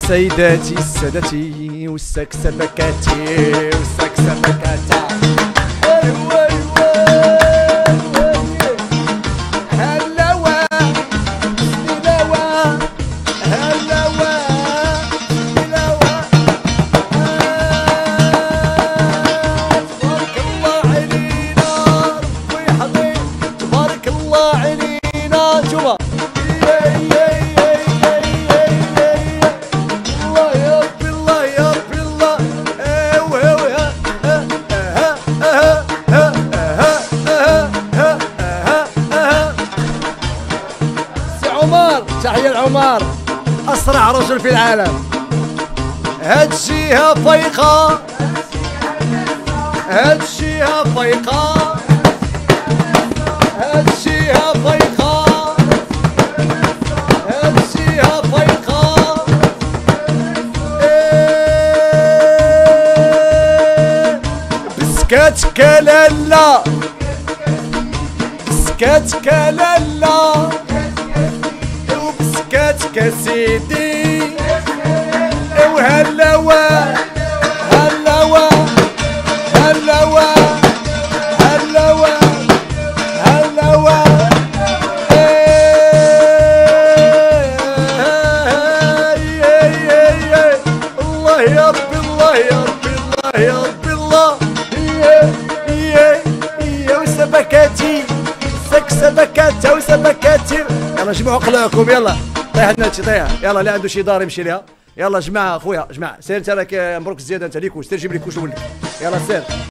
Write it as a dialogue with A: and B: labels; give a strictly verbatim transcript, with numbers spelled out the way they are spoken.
A: سيداتي سادتي والسكسبكاتي والسكسبكاتا. ايوا ايوا هلاوا هلاوا هلاوا هلاوا. تبارك الله علينا ربي يحفظك، تبارك الله علينا. شوفها عمر، تحية لعمر أسرع رجل في العالم. هاد الجهة فايقة، هاد الجهة فايقة، هاد الجهة فايقة، هاد الجهة فايقة. بسكاتك لالا، بسكاتك لالا، بسكاتك سيدي. وهلاوا هلاوا هلاوا هلاوا هلاوا. الله يا ربي، الله يا ربي، الله يا ربي، الله. وسبكاتي سكسبكاتا وسبكاتي. يلا جمعوا قلاكم، يلا طيح الناتي طيح. يلا اللي عنده شي دار يمشي ليها. يلا جماعه خويا جماعه، سير انت راك مبروك الزياده انت ليكوش، سير جيب لي كوش ولك. يلا سير.